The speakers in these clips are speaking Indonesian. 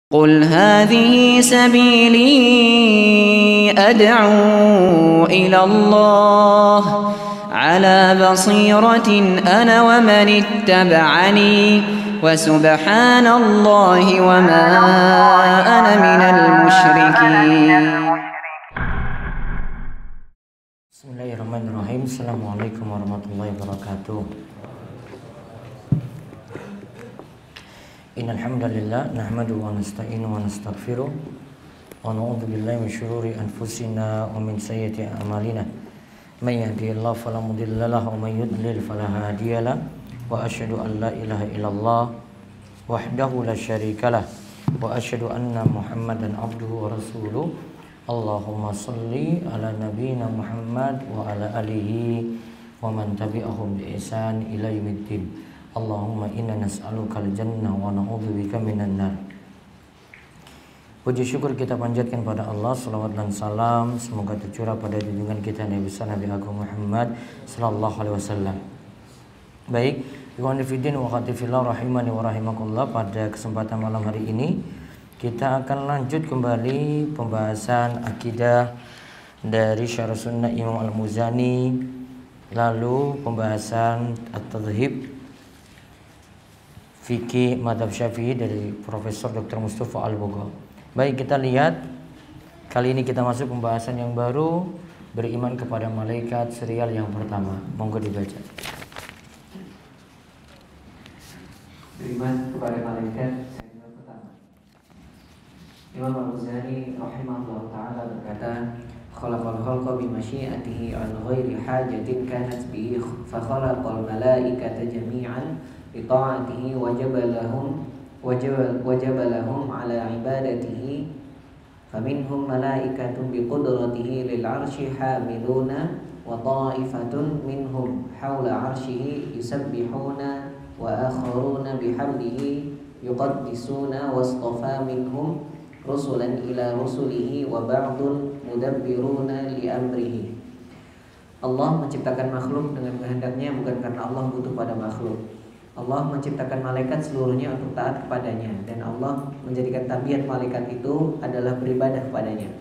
قل هذه سبيلي أدعو إلى الله على بصيرة أنا ومن اتبعني وسبحان الله وما أنا من المشركين. Bismillahirrahmanirrahim. Assalamualaikum warahmatullahi wabarakatuh. Innal hamdalillah nahmaduhu wa nasta'inuhu wa nastaghfiruh wa na'udzu billahi min shururi anfusina wa min sayyiati a'malina. May yahdihillahu fala mudilla lahu wa may yudlil fala hadiyalah. Wa asyhadu an la ilaha illallah wahdahu la syarikalah wa asyhadu anna Muhammadan abduhu wa rasuluh. Allahumma salli ala nabiyyina Muhammad wa ala alihi wa man tabi'ahum bi ihsan ila yaumiddin. Allahumma inna nas'alukal jannah wa na'udzubika minan nar. Puji syukur kita panjatkan pada Allah, salawat dan salam semoga tercurah pada junjungan kita Nabi besar Nabi Agung Muhammad sallallahu alaihi wasallam. Baik, ikhwan fillah wa akhwati fillah rahimani wa rahimakumullah, pada kesempatan malam hari ini kita akan lanjut kembali pembahasan akidah dari Syarh Sunnah Imam Al-Muzani, lalu pembahasan At-Tadhhib Fikih Madhab Syafi'i dari Profesor Dr. Mustafa Al-Bugha. Baik, kita lihat kali ini kita masuk pembahasan yang baru, beriman kepada malaikat, serial yang pertama. Monggo dibaca. Beriman kepada malaikat serial pertama. Imam Al-Muzani rahimahullah ta'ala berkata, khalaqal khalqa bi masyiatihi an ghairi hajatin kanat bihi fa khalaqal malaikata jami'an bi ta'atihi wajaba lahum ala ibadatihi faminhum malaikatun bi qudratihi lil 'arsyi hamiluna wa ta'ifatun minhum hawla 'arsyihi yusabbihuna wa akharuna bihamdihi yuqaddisuna wastafa minhum rusulan ila rusulihi wa ba'dun mudabbiruna li amrihi. Allah menciptakan makhluk dengan kehendaknya, bukan karena Allah butuh pada makhluk. Allah menciptakan malaikat seluruhnya untuk taat kepadanya, dan Allah menjadikan tabiat malaikat itu adalah beribadah kepadanya.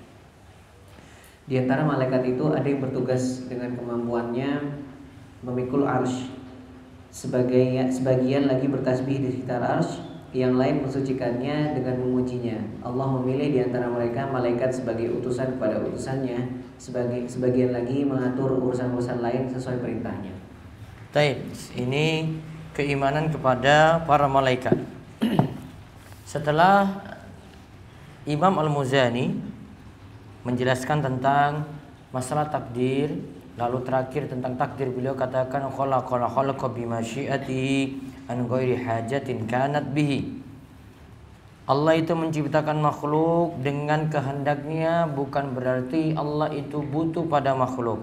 Di antara malaikat itu ada yang bertugas dengan kemampuannya memikul arsy, sebagian lagi bertasbih di sekitar arsy, yang lain mensucikannya dengan memujinya. Allah memilih di antara mereka malaikat sebagai utusan kepada utusannya, sebagian lagi mengatur urusan-urusan lain sesuai perintahnya. Baik, ini keimanan kepada para malaikat. Setelah Imam Al-Muzani menjelaskan tentang masalah takdir, lalu terakhir tentang takdir beliau katakan khalaqa bi masyiatihi an ghairi hajatin kanat bihi. Allah itu menciptakan makhluk dengan kehendaknya, bukan berarti Allah itu butuh pada makhluk.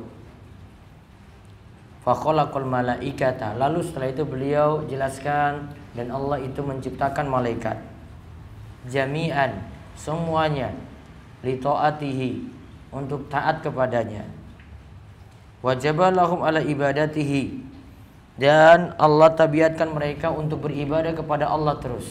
Fa khalaqal malaikata, lalu setelah itu beliau jelaskan, dan Allah itu menciptakan malaikat jami'an, semuanya, li ta'atihi, untuk taat kepadanya, wajaba lahum ala ibadatihi, dan Allah tabiatkan mereka untuk beribadah kepada Allah terus.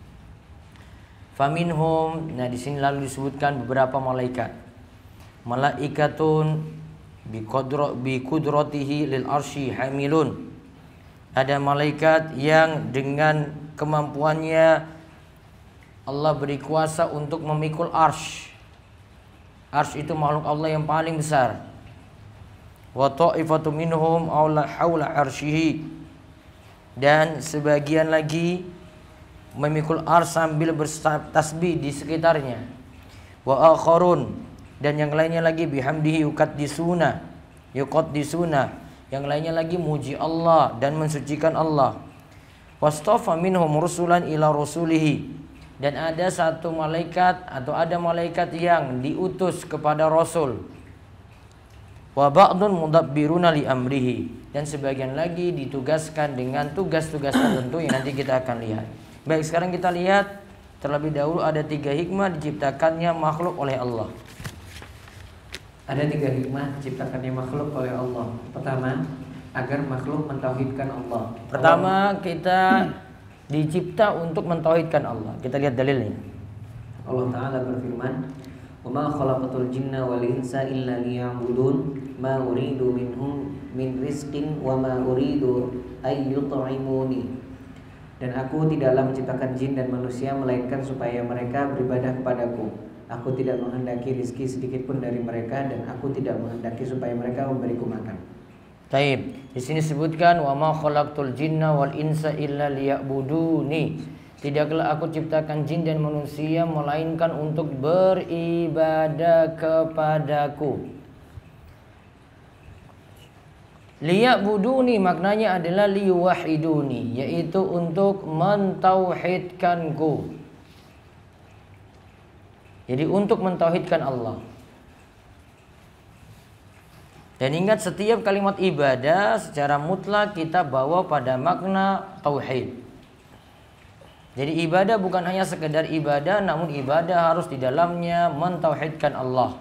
Faminhum, nah di sini lalu disebutkan beberapa malaikat. Malaikatun bi qudratihi lil arsy hamilun. Ada malaikat yang dengan kemampuannya Allah beri kuasa untuk memikul arsy. Arsy itu makhluk Allah yang paling besar. Wa ta'ifatu minhum haula arsyihi, dan sebagian lagi memikul arsy sambil bertasbih di sekitarnya. Wa akharun, dan yang lainnya lagi bihamdihi yuqaddisuna, yang lainnya lagi muji Allah dan mensucikan Allah. Wastafa minhum rusulan ila rusulihi, dan ada satu malaikat atau ada malaikat yang diutus kepada rasul. Wa ba'dun mudabbiruna li amrihi, dan sebagian lagi ditugaskan dengan tugas-tugas tertentu yang nanti kita akan lihat. Baik, sekarang kita lihat terlebih dahulu ada 3 hikmah diciptakannya makhluk oleh Allah. Ada 3 hikmah diciptakannya makhluk oleh Allah. Pertama, agar makhluk mentauhidkan Allah. Pertama, kita dicipta untuk mentauhidkan Allah. Kita lihat dalilnya. Allah Ta'ala berfirman, "Wa ma khalaqatul jinna wal insa illa liya'budun, ma uridu minhum min rizqin wa ma uridu ay yut'imuni." Dan aku tidaklah menciptakan jin dan manusia melainkan supaya mereka beribadah kepadaku. Aku tidak menghendaki rizki sedikit pun dari mereka, dan aku tidak menghendaki supaya mereka memberiku makan. Taib. Di sini disebutkan wa ma khalaqtul jinna wal insa illa liya'buduni. Tidaklah aku ciptakan jin dan manusia melainkan untuk beribadah kepadaku. Liya'buduni maknanya adalah liyuwahiduni, yaitu untuk mentauhidkanku. Jadi untuk mentauhidkan Allah. Dan ingat, setiap kalimat ibadah secara mutlak kita bawa pada makna tauhid. Jadi ibadah bukan hanya sekedar ibadah, namun ibadah harus di dalamnya mentauhidkan Allah.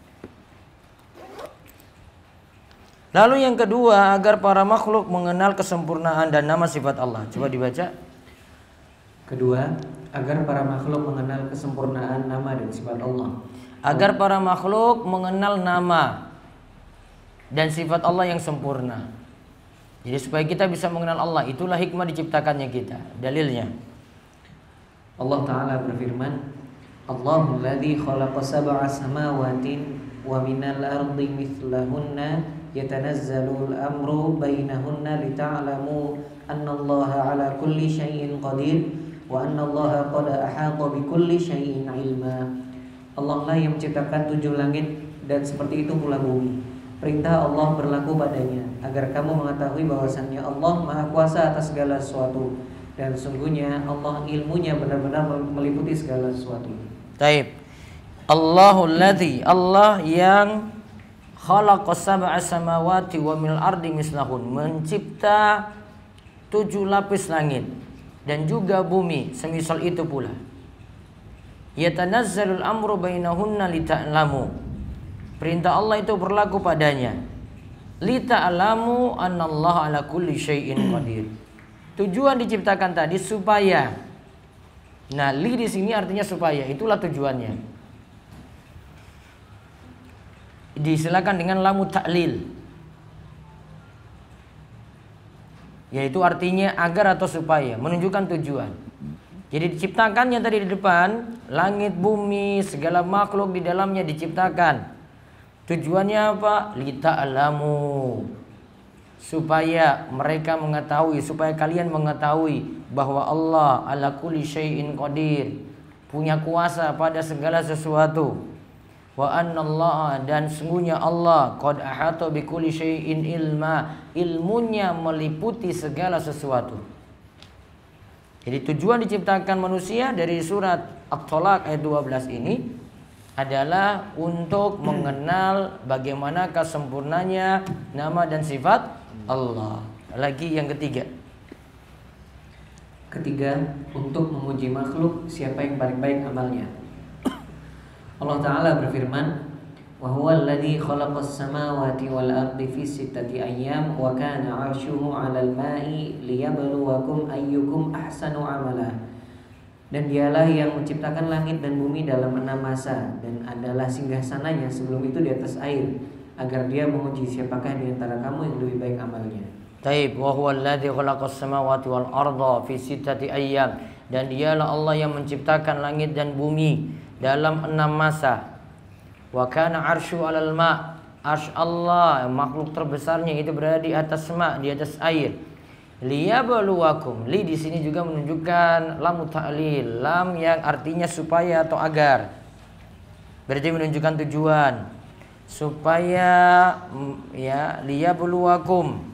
Lalu yang kedua, agar para makhluk mengenal kesempurnaan dan nama sifat Allah. Coba dibaca. Kedua, agar para makhluk mengenal kesempurnaan nama dan sifat Allah. Agar para makhluk mengenal nama dan sifat Allah yang sempurna. Jadi supaya kita bisa mengenal Allah, itulah hikmah diciptakannya kita. Dalilnya, Allah Ta'ala berfirman, Allahul ladzi khalaqa sab'a samawatin wa minal ardi mithlahunna yatanazzalul amru bainahunna lita'lamu annallaha ala kulli syai'in qadir wa annallaha qad ahata bikulli syai'in ilma. Allah lah yang menciptakan 7 langit dan seperti itu pula bumi. Perintah Allah berlaku padanya agar kamu mengetahui bahwasannya Allah Maha Kuasa atas segala sesuatu, dan sungguhnya Allah ilmunya benar-benar meliputi segala sesuatu. Taib. Allahul ladzi, Allah yang khalaqas sab'a samawati wa mil ardi mislahun, mencipta 7 lapis langit dan juga bumi semisal itu pula. Yatanazzalul amru bainahunna lita'lamu, perintah Allah itu berlaku padanya. Lita'lamu annallaha ala kulli syai'in qadir. Tujuan diciptakan tadi supaya. Nah, li di sini artinya supaya, itulah tujuannya. Disilakan dengan lamu ta'lil, yaitu artinya agar atau supaya, menunjukkan tujuan. Jadi diciptakannya tadi di depan, langit, bumi, segala makhluk di dalamnya diciptakan. Tujuannya apa? Lita'lamu, supaya mereka mengetahui, supaya kalian mengetahui bahwa Allah ala kulli syai'in qadir, punya kuasa pada segala sesuatu. Wa annallaha, dan sungguhnya Allah qad ahata bikulli syai'in ilma, ilmunya meliputi segala sesuatu. Jadi tujuan diciptakan manusia dari surat At-Thalaq ayat 12 ini adalah untuk mengenal bagaimana kesempurnanya nama dan sifat Allah. Lagi yang ketiga. Ketiga, untuk memuji makhluk siapa yang paling baik amalnya. Allah Ta'ala berfirman, wa huwal ladzi khalaqas samawati wal ardi fi 6 ayyam wa kana 'arshuhu 'alal ma'i liyabluwakum ayyukum ahsanu 'amala. Dan dialah yang menciptakan langit dan bumi dalam 6 masa, dan adalah singgasananya sebelum itu di atas air, agar dia menguji siapakah di antara kamu yang lebih baik amalnya. Taib. Wa huwal ladzi khalaqas samawati wal arda fi 6 ayyam, dan dialah Allah yang menciptakan langit dan bumi dalam 6 masa. Wa kana 'arsyu 'alal ma', arsy Allah, makhluk terbesarnya itu berada di atas ma', di atas air. Liyabluwakum, li di sini juga menunjukkan lam ta'lil, lam yang artinya supaya atau agar. Berarti menunjukkan tujuan. Supaya ya, liyabluwakum,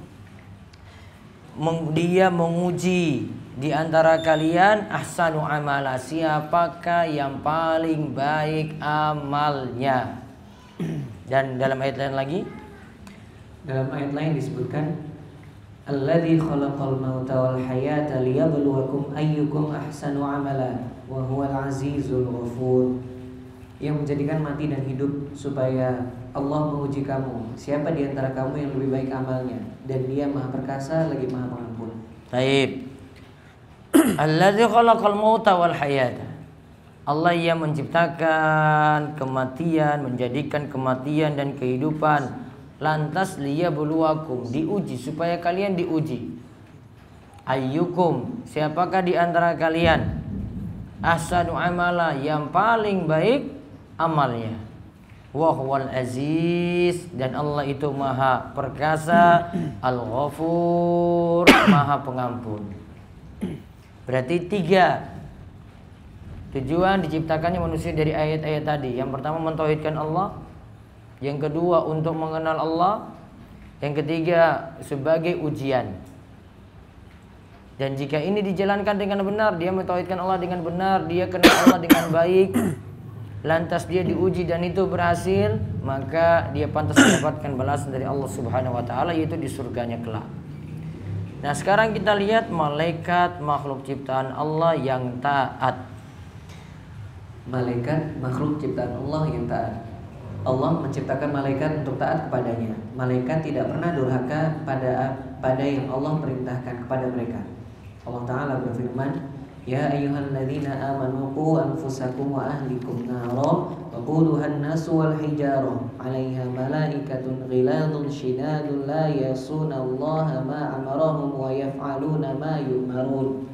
dia menguji di antara kalian ahsanu amala, siapakah yang paling baik amalnya. Dan dalam ayat lain lagi, dalam ayat lain disebutkan, alladzi khalaqal mauta wal hayata liyabluwakum ayyukum ahsanu amala wa huwal azizul ghafur, yang menjadikan mati dan hidup supaya Allah menguji kamu siapa di antara kamu yang lebih baik amalnya, dan Dia Maha Perkasa lagi Maha Pengampun. Baik. Alladzi khalaqal mauta wal hayata, Allah yang menciptakan kematian, menjadikan kematian dan kehidupan. Lantas liyabluwakum, diuji supaya kalian diuji. Ayyukum, siapakah di antara kalian ahsanu amala, yang paling baik amalnya. Wa huwal aziz, dan Allah itu maha perkasa, al-ghafur, maha pengampun. Berarti 3 tujuan diciptakannya manusia dari ayat-ayat tadi. Yang pertama mentauhidkan Allah, yang kedua untuk mengenal Allah, yang ketiga sebagai ujian. Dan jika ini dijalankan dengan benar, dia mentauhidkan Allah dengan benar, dia kenal Allah dengan baik, lantas dia diuji dan itu berhasil, maka dia pantas mendapatkan balasan dari Allah Subhanahu wa taala, yaitu di surganya kelak. Nah, sekarang kita lihat malaikat makhluk ciptaan Allah yang taat. Malaikat makhluk ciptaan Allah yang taat. Allah menciptakan malaikat untuk taat kepadanya. Malaikat tidak pernah durhaka pada yang Allah perintahkan kepada mereka. Allah Ta'ala berfirman, Ya ayyuhalladzina amanu qu anfusakum wa ahlikum nara waquduha an-nasu wal hijarah 'alaiha malaikatun ghiladun shidadun la yasuna Allah ma amarahum wa yaf'aluna ma yu'marun.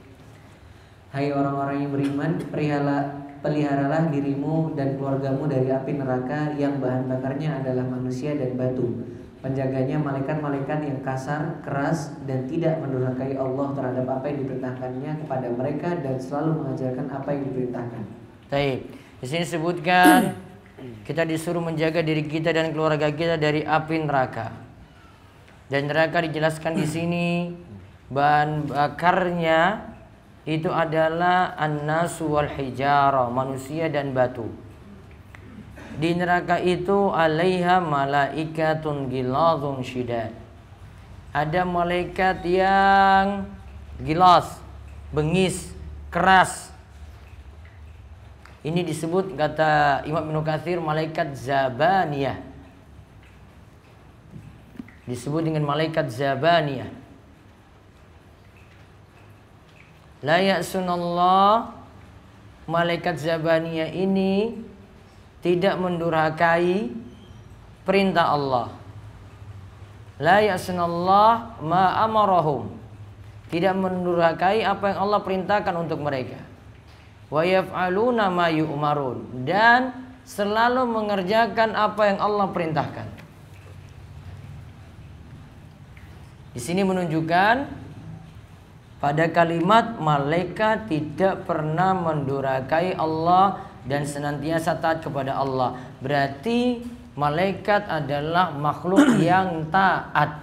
Hai orang-orang yang beriman, peliharalah dirimu dan keluargamu dari api neraka yang bahan bakarnya adalah manusia dan batu. Penjaganya malaikat-malaikat yang kasar, keras, dan tidak mendurhakai Allah terhadap apa yang diperintahkannya kepada mereka dan selalu mengajarkan apa yang diperintahkan. Baik, di sini disebutkan kita disuruh menjaga diri kita dan keluarga kita dari api neraka. Dan neraka dijelaskan di sini bahan bakarnya itu adalah an-nasu wal hijarah, manusia dan batu. Di neraka itu alaiha malaikatun gilazun syidad. Ada malaikat yang gilas, bengis, keras. Ini disebut, kata Imam Ibnu Katsir, malaikat zabaniyah. Disebut dengan malaikat zabaniyah. La ya'sunallah, malaikat zabaniyah ini tidak mendurhakai perintah Allah. La ya'sunallah ma amarahum, tidak mendurhakai apa yang Allah perintahkan untuk mereka. Wa yaf'aluna ma yu'marun, dan selalu mengerjakan apa yang Allah perintahkan. Di sini menunjukkan pada kalimat malaikat tidak pernah mendurhakai Allah dan senantiasa taat kepada Allah. Berarti malaikat adalah makhluk yang taat.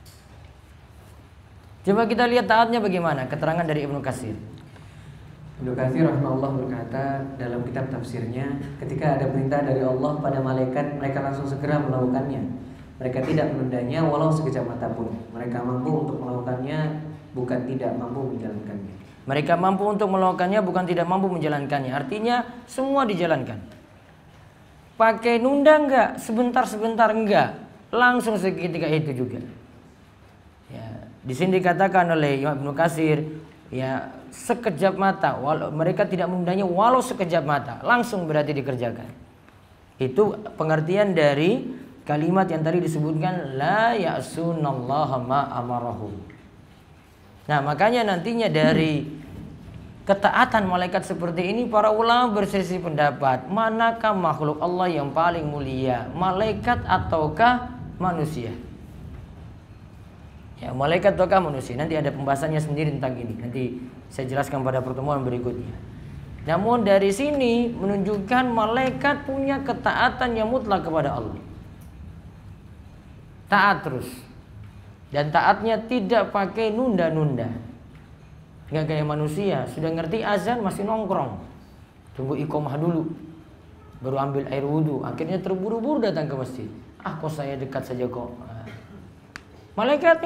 Coba kita lihat taatnya bagaimana. Keterangan dari Ibnu Katsir. Ibnu Katsir rahimahullah berkata dalam kitab tafsirnya, ketika ada perintah dari Allah pada malaikat, mereka langsung segera melakukannya. Mereka tidak menundanya walau sekejap mata pun. Mereka mampu untuk melakukannya, bukan tidak mampu menjalankannya. Mereka mampu untuk melakukannya, bukan tidak mampu menjalankannya. Artinya semua dijalankan. Pakai nunda enggak, sebentar-sebentar enggak, langsung seketika itu juga. Ya, di sini dikatakan oleh Imam Ibnu Katsir, ya sekejap mata. Mereka tidak menundanya walau sekejap mata, langsung berarti dikerjakan. Itu pengertian dari kalimat yang tadi disebutkan la ya'sunallaha ma amarahum. Nah, makanya nantinya dari ketaatan malaikat seperti ini, para ulama berselisih pendapat, manakah makhluk Allah yang paling mulia, malaikat ataukah manusia? Ya, malaikat ataukah manusia? Nanti ada pembahasannya sendiri tentang ini. Nanti saya jelaskan pada pertemuan berikutnya. Namun dari sini menunjukkan malaikat punya ketaatan yang mutlak kepada Allah. Taat terus. Dan taatnya tidak pakai nunda-nunda. Nggak kayak manusia, sudah ngerti azan masih nongkrong, tunggu iqomah dulu, baru ambil air wudhu, akhirnya terburu-buru datang ke masjid. Kok saya dekat saja kok. Malaikat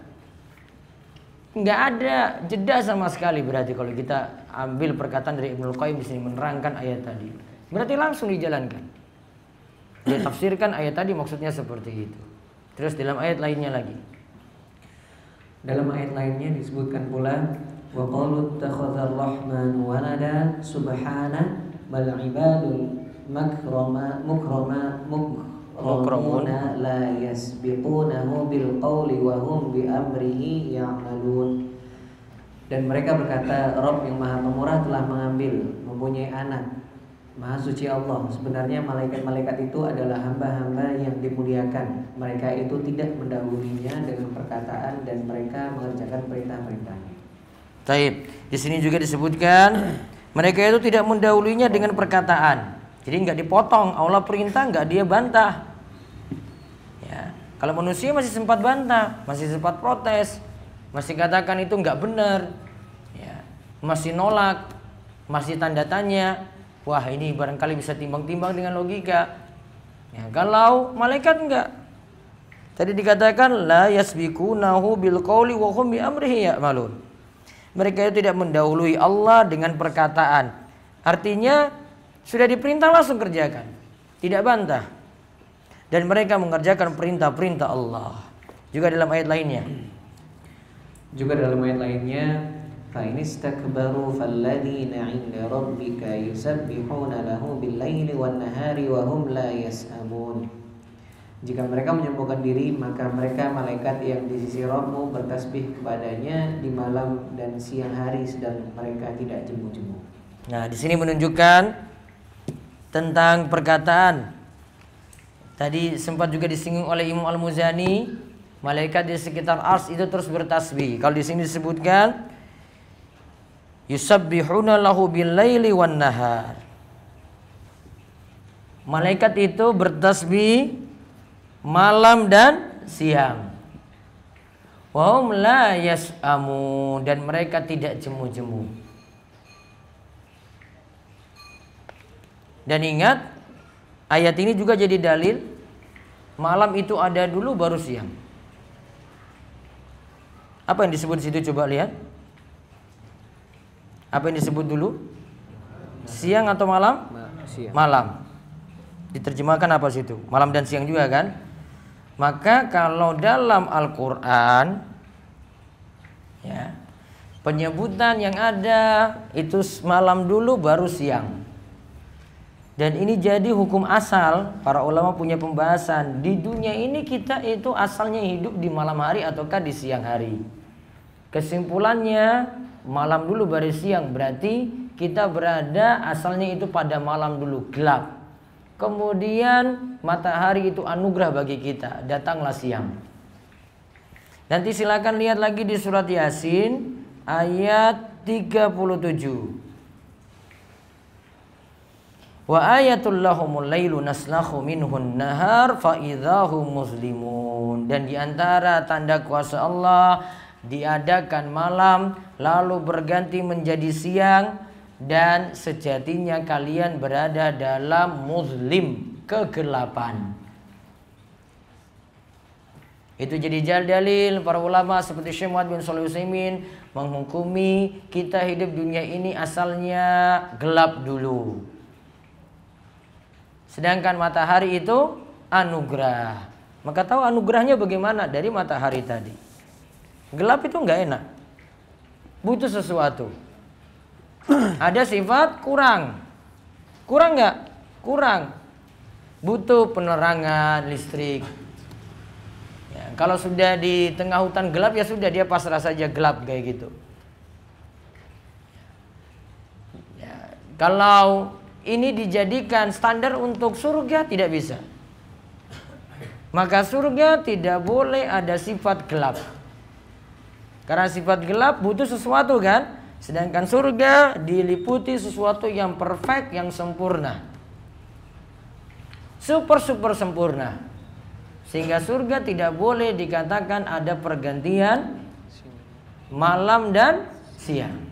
nggak ada jeda sama sekali. Berarti kalau kita ambil perkataan dari Ibnu Qayyim di sini menerangkan ayat tadi, berarti langsung dijalankan. Dia tafsirkan ayat tadi maksudnya seperti itu. Terus dalam ayat lainnya lagi. Dalam ayat lainnya disebutkan pula, Wa qalu ittakhadha ar-rahmanu walada subhana bal ibadun mukramuna la yasbiqunahu bil qawli wa hum bi amrihi ya'malun. Dan mereka berkata, Rabb yang Maha Pemurah telah mempunyai anak. Maha suci Allah. Sebenarnya malaikat-malaikat itu adalah hamba-hamba yang dimuliakan. Mereka itu tidak mendahulunya dengan perkataan dan mereka mengerjakan perintah-perintahnya. Taib. Di sini juga disebutkan mereka itu tidak mendahulunya dengan perkataan. Jadi nggak dipotong. Allah perintah nggak dia bantah. Ya. Kalau manusia masih sempat bantah, masih sempat protes, masih katakan itu nggak benar, ya. Masih nolak, masih tanda tanya. Wah, ini barangkali bisa timbang-timbang dengan logika. Ya, kalau malaikat enggak. Tadi dikatakan la yasbiqunahu bil qawli wa hum bi amrihi ya'malun. Mereka itu tidak mendahului Allah dengan perkataan. Artinya sudah diperintah langsung kerjakan, tidak bantah. Dan mereka mengerjakan perintah-perintah Allah. Juga dalam ayat lainnya. فَإِنِ اسْتَكْبَرُوا فَالَّذِينَ عِندَ رَبِّكَ يُسَبِّحُونَ لَهُ بِاللَّيْلِ وَالنَّهَارِ وَهُمْ لَا يَسْأَمُونَ. Jika mereka menyombongkan diri, maka mereka malaikat yang di sisi Rabb-Mu bertasbih kepadanya di malam dan siang hari, sedang mereka tidak jemu-jemu. Nah, di sini menunjukkan tentang perkataan. Tadi sempat juga disinggung oleh Imam Al-Muzani, malaikat di sekitar Ars itu terus bertasbih. Kalau di sini disebutkan yusabbihuna lahu bil-laili wan-nahar. Malaikat itu bertasbih malam dan siang. Wa hum la yas'amun, dan mereka tidak jemu-jemu. Dan ingat, ayat ini juga jadi dalil malam itu ada dulu baru siang. Apa yang disebut di situ, coba lihat. Apa yang disebut dulu? Siang atau malam? Siang. Malam. Diterjemahkan apa situ? Malam dan siang juga kan? Maka kalau dalam Al-Quran, ya, penyebutan yang ada itu malam dulu baru siang. Dan ini jadi hukum asal. Para ulama punya pembahasan. Di dunia ini kita itu asalnya hidup di malam hari ataukah di siang hari. Kesimpulannya malam dulu baru siang, berarti kita berada asalnya itu pada malam dulu, gelap. Kemudian matahari itu anugerah bagi kita, datanglah siang. Nanti silakan lihat lagi di surat Yasin ayat 37. Wa ayatul lahumul lailu naslakhu minhun nahar fa idzahum muslimun. Dan di antara tanda kuasa Allah, diadakan malam lalu berganti menjadi siang, dan sejatinya kalian berada dalam muslim, kegelapan. Itu jadi dalil para ulama seperti Syekh Muhammad bin Shalih Al-Utsaimin menghukumi kita hidup dunia ini asalnya gelap dulu. Sedangkan matahari itu anugerah. Maka tahu anugerahnya bagaimana? Dari matahari tadi. Gelap itu enggak enak. Butuh sesuatu. Ada sifat kurang. Kurang enggak? Kurang. Butuh penerangan listrik. Ya, kalau sudah di tengah hutan gelap, ya sudah, dia pasrah saja gelap kayak gitu. Ya, kalau ini dijadikan standar untuk surga, tidak bisa. Maka surga tidak boleh ada sifat gelap. Karena sifat gelap butuh sesuatu kan. Sedangkan surga diliputi sesuatu yang perfect, yang sempurna. Super sempurna. Sehingga surga tidak boleh dikatakan ada pergantian malam dan siang.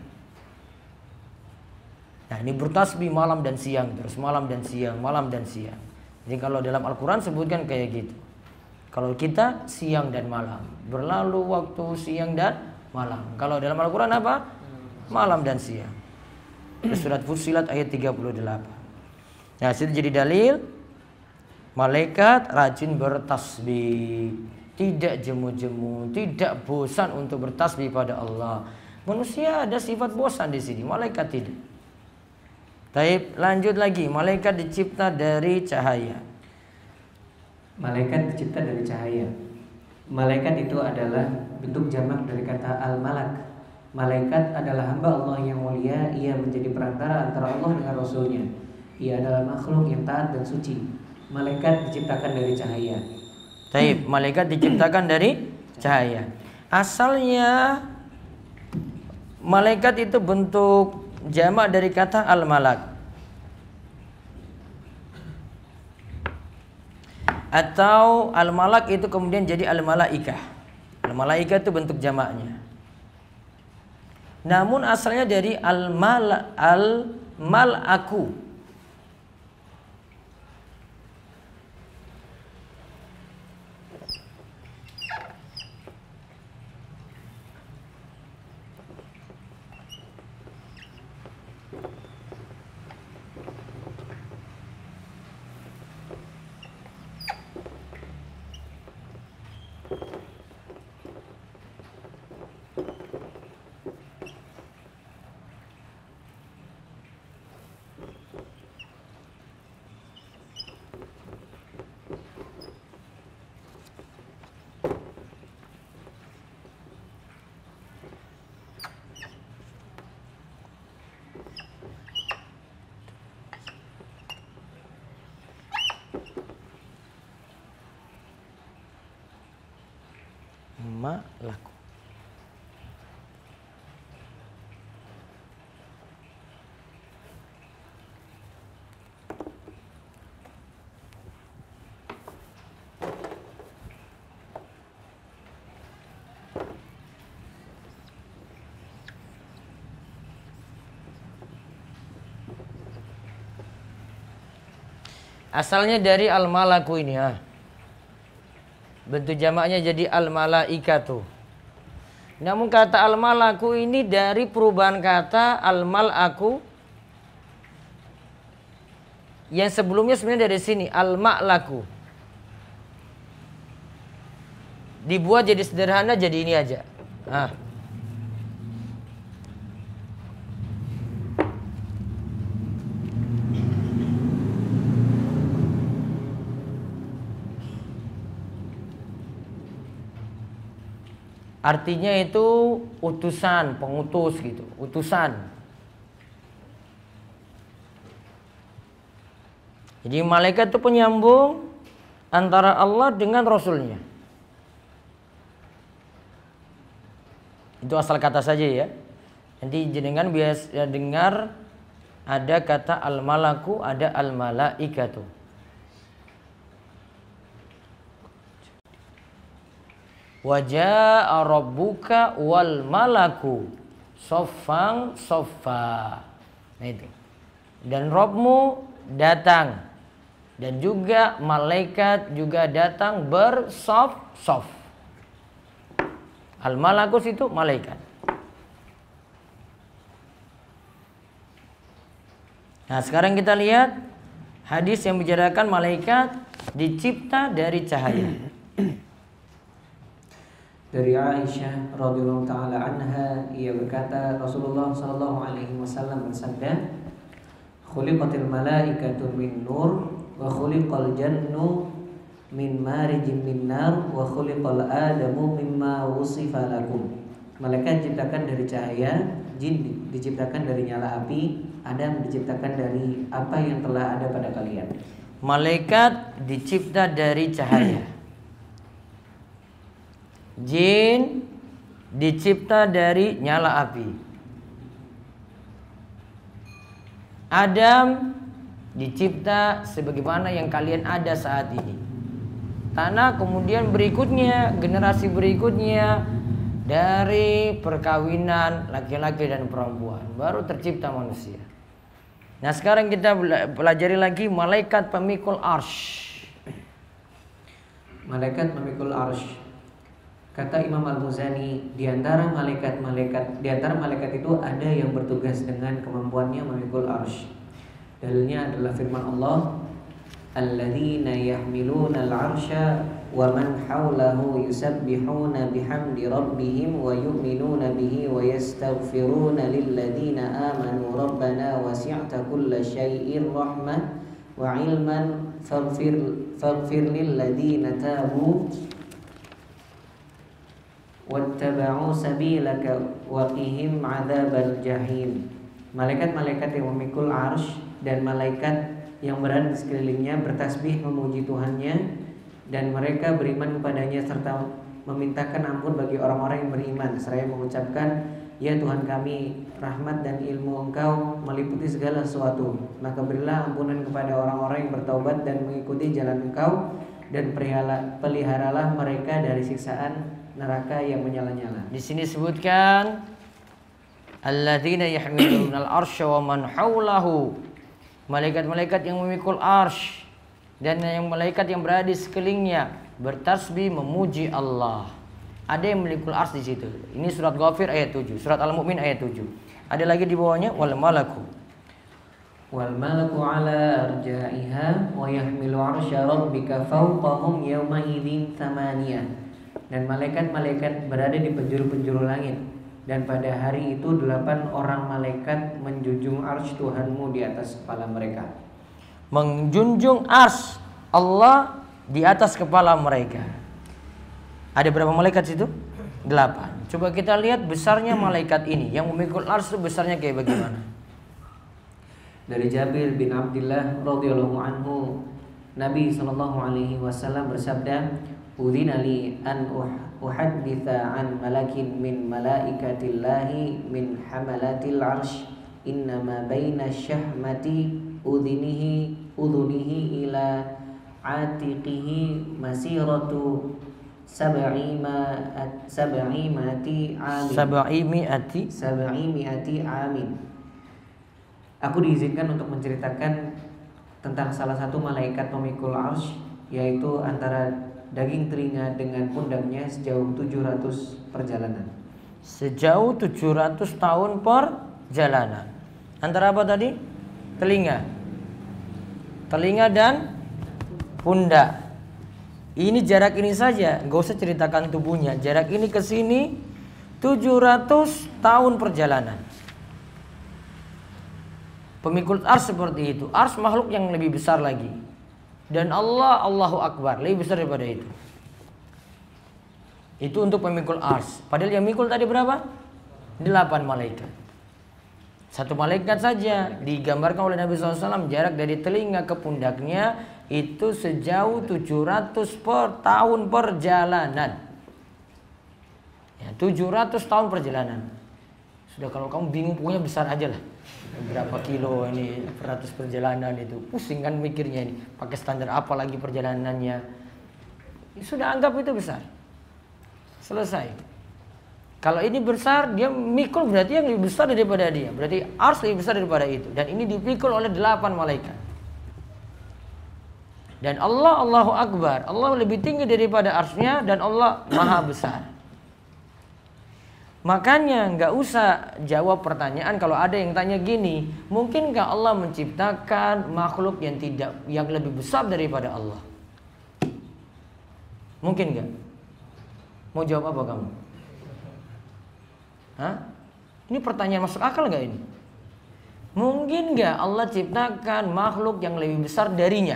Nah, ini bertasbih malam dan siang, terus malam dan siang, malam dan siang. Jadi kalau dalam Al-Quran sebutkan kayak gitu. Kalau kita siang dan malam, berlalu waktu siang dan malam. Kalau dalam Al-Quran apa? Malam dan siang. Surat Fussilat ayat 38. Nah, situ jadi dalil malaikat rajin bertasbih, tidak jemu-jemu, tidak bosan untuk bertasbih pada Allah. Manusia ada sifat bosan di sini, malaikat tidak. Taib, lanjut lagi. Malaikat dicipta dari cahaya. Malaikat dicipta dari cahaya. Malaikat itu adalah bentuk jamak dari kata al-malak. Malaikat adalah hamba Allah yang mulia. Ia menjadi perantara antara Allah dengan Rasulnya. Ia adalah makhluk yang taat dan suci. Malaikat diciptakan dari cahaya. Taib, malaikat diciptakan dari cahaya. Asalnya malaikat itu bentuk jamak dari kata al-malak. Atau al-malak itu kemudian jadi al-malaikah. Al-malaikah itu bentuk jamaknya. Namun asalnya dari al-malaku. Malaku. Asalnya dari al-malaku ini ya. Bentuk jamaknya jadi al-malaikatu. Namun kata al-malaku ini dari perubahan kata al-malaku yang sebelumnya sebenarnya dari sini al-malaku. Dibuat jadi sederhana jadi ini aja. Nah. Artinya itu utusan, pengutus gitu, utusan. Jadi malaikat itu penyambung antara Allah dengan Rasulnya. Itu asal kata saja ya. Nanti jenengan biasa dengar ada kata al-malaku, ada al-malaikatu. Wajaa rabbuka wal malaku soffang soffa. Nah itu. Dan Rabbmu datang. Dan juga malaikat juga datang bersof-sof. Al-malakus itu malaikat. Nah sekarang kita lihat hadis yang bicarakan malaikat dicipta dari cahaya. Dari Aisyah radhiyallahu taala anha, ia berkata Rasulullah sallallahu alaihi wasallam bersabda, "Khuliqatil malaikatu min nur wa khuliqal jannu min marijin min nar wa khuliqal adamu mimma wusifa lakum." Malaikat diciptakan dari cahaya, jin diciptakan dari nyala api, Adam diciptakan dari apa yang telah ada pada kalian. Malaikat dicipta dari cahaya. Jin dicipta dari nyala api. Adam dicipta sebagaimana yang kalian ada saat ini. Tanah kemudian berikutnya, generasi berikutnya dari perkawinan laki-laki dan perempuan baru tercipta manusia. Nah sekarang kita pelajari lagi malaikat pemikul arsy. Malaikat pemikul arsy. Kata Imam Al-Muzani, di antara malaikat itu ada yang bertugas dengan kemampuannya memikul arsy. Dalilnya adalah firman Allah, "Alladzina yahmiluna al-arsya wa man hawlahu yusabbihuna bihamdi rabbihim wa yu'minuna bihi wa yastaghfiruna lilladina amanu rabbana wasi'ta kulla syai'in rahmah wa ilman faghfir lilladina tabu wattaba'u sabilaka wa qihim 'adzabal jahim. Malaikat-malaikat yang memikul arsy dan malaikat yang berada di sekelilingnya bertasbih memuji Tuhannya, dan mereka beriman kepadanya serta memintakan ampun bagi orang-orang yang beriman, seraya mengucapkan, ya Tuhan kami, rahmat dan ilmu Engkau meliputi segala sesuatu, maka berilah ampunan kepada orang-orang yang bertaubat dan mengikuti jalan Engkau, dan peliharalah mereka dari siksaan neraka yang menyala-nyala. Di sini sebutkan alladzina yahmiluna al-arsya wa man haulahu, malaikat-malaikat yang memikul arsy dan yang malaikat yang berada di sekelilingnya bertasbih memuji Allah. Ada yang memikul arsy di situ. Ini surat Ghafir ayat 7, surat Al-Mu'min ayat 7. Ada lagi di bawahnya wal malaku ala arja'iha wa yahmilu arsya rabbika fawqahum yawma idzin thamaniyah. Dan malaikat-malaikat berada di penjuru-penjuru langit, dan pada hari itu 8 orang malaikat menjunjung arsy Tuhanmu di atas kepala mereka. Menjunjung arsy Allah di atas kepala mereka. Ada berapa malaikat situ? 8. Coba kita lihat besarnya malaikat ini. Yang memikul arsy itu besarnya kayak bagaimana? Dari Jabir bin Abdullah radhiyallahu anhu, Nabi SAW bersabda, "Udzina li an uhadditha an malakin min malaikatillahi min hamalatil arsh innama baina syahmati udhunihi ila atiqihi masiratu sab'imi'ati amin." Aku diizinkan untuk menceritakan tentang salah satu malaikat pemikul arsy, yaitu antara daging telinga dengan pundaknya sejauh 700 perjalanan. Sejauh 700 tahun perjalanan. Antara apa tadi? Telinga dan pundak. Ini jarak ini saja, nggak usah ceritakan tubuhnya. Jarak ini ke sini 700 tahun perjalanan. Pemikul arsy seperti itu. Arsy makhluk yang lebih besar lagi. Dan Allah, Allahu Akbar, lebih besar daripada itu. Itu untuk pemikul arsy. Padahal yang mikul tadi berapa? 8 malaikat. Satu malaikat saja digambarkan oleh Nabi SAW jarak dari telinga ke pundaknya itu sejauh 700 tahun perjalanan. Ya, 700 tahun perjalanan. Sudah, kalau kamu bingung pokoknya besar aja lah. Berapa kilo ini 100 perjalanan itu, pusing kan mikirnya ini, pakai standar apa lagi perjalanannya. Sudah anggap itu besar, selesai. Kalau ini besar, dia mikul berarti yang lebih besar daripada dia, berarti arsy lebih besar daripada itu. Dan ini dipikul oleh 8 malaikat. Dan Allah, Allahu Akbar, Allah lebih tinggi daripada arsy-Nya, dan Allah maha besar. Makanya nggak usah jawab pertanyaan kalau ada yang tanya gini, mungkinkah Allah menciptakan makhluk yang lebih besar daripada Allah? Mungkin nggak? Mau jawab apa kamu? Hah? Ini pertanyaan masuk akal nggak ini? Mungkin nggak Allah ciptakan makhluk yang lebih besar darinya?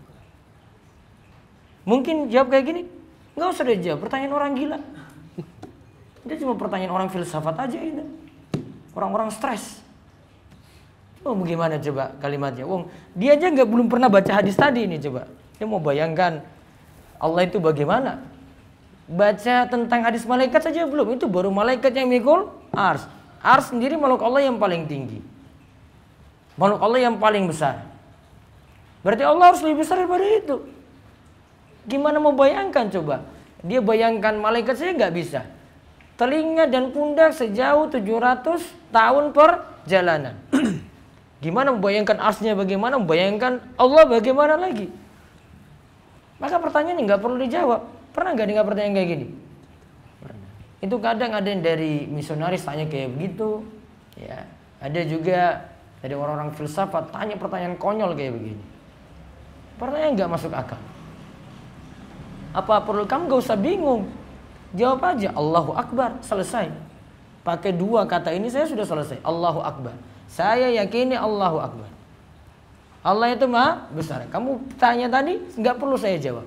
Mungkin jawab kayak gini? Nggak usah deh jawab, pertanyaan orang gila. Dia cuma pertanyaan orang filsafat aja itu. Orang-orang stres. Oh, bagaimana coba kalimatnya? Wong, dia aja belum pernah baca hadis tadi ini coba. Dia mau bayangkan Allah itu bagaimana? Baca tentang hadis malaikat saja belum. Itu baru malaikat yang mikul arsy. Arsy sendiri makhluk Allah yang paling tinggi. Makhluk Allah yang paling besar. Berarti Allah harus lebih besar daripada itu. Gimana mau bayangkan coba? Dia bayangkan malaikat saja nggak bisa. Telinga dan pundak sejauh 700 tahun perjalanan. Gimana membayangkan arsy-Nya, bagaimana membayangkan Allah bagaimana lagi? Maka pertanyaan ini nggak perlu dijawab. Pernah nggak dengar pertanyaan kayak gini? Pernah. Itu kadang ada yang dari misionaris tanya kayak begitu. Ya, ada juga dari orang-orang filsafat tanya pertanyaan konyol kayak begini. Pertanyaan nggak masuk akal. Apa perlu kamu gak usah bingung. Jawab aja Allahu Akbar, selesai. Pakai dua kata ini saya sudah selesai. Allahu Akbar. Saya yakini Allahu Akbar. Allah itu Maha besar. Kamu tanya tadi nggak perlu saya jawab.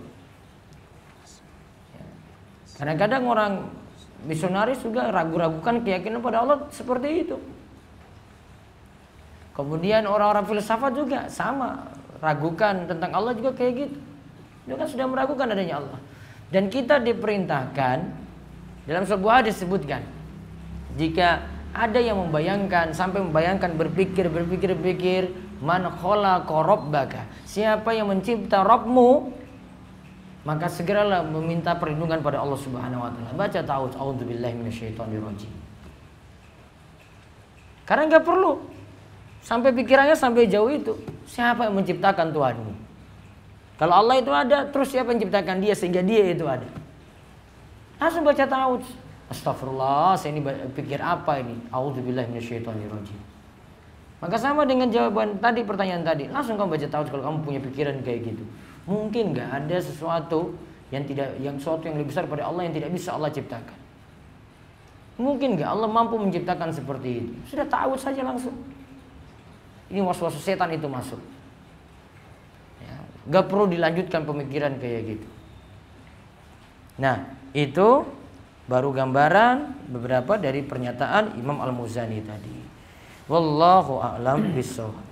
Kadang-kadang orang misionaris juga ragu-ragukan keyakinan pada Allah seperti itu. Kemudian orang-orang filsafat juga sama, ragukan tentang Allah juga kayak gitu. Dia kan sudah meragukan adanya Allah. Dan kita diperintahkan dalam sebuah hadis disebutkan, jika ada yang membayangkan sampai membayangkan berpikir man khalaqa rabbaka, siapa yang mencipta Rabbmu, maka segeralah meminta perlindungan pada Allah Subhanahu wa taala. Baca ta'awudz, a'udzubillahi minasyaitonirrajim. Karena enggak perlu sampai pikirannya sampai jauh itu. Siapa yang menciptakan Tuhanmu? Kalau Allah itu ada, terus siapa yang menciptakan dia sehingga dia itu ada? Langsung baca ta'awudz. Astagfirullah, saya ini pikir apa ini? A'udzubillahi minasyaitonirrajim. Maka sama dengan jawaban tadi, pertanyaan tadi. Langsung kamu baca ta'awudz kalau kamu punya pikiran kayak gitu. Mungkin nggak ada sesuatu yang lebih besar pada Allah yang tidak bisa Allah ciptakan. Mungkin nggak Allah mampu menciptakan seperti itu. Sudah ta'awudz saja langsung. Ini was-was setan itu masuk. Ya, nggak perlu dilanjutkan pemikiran kayak gitu. Nah, itu baru gambaran beberapa dari pernyataan Imam Al-Muzani tadi. Wallahu a'lam bishawab.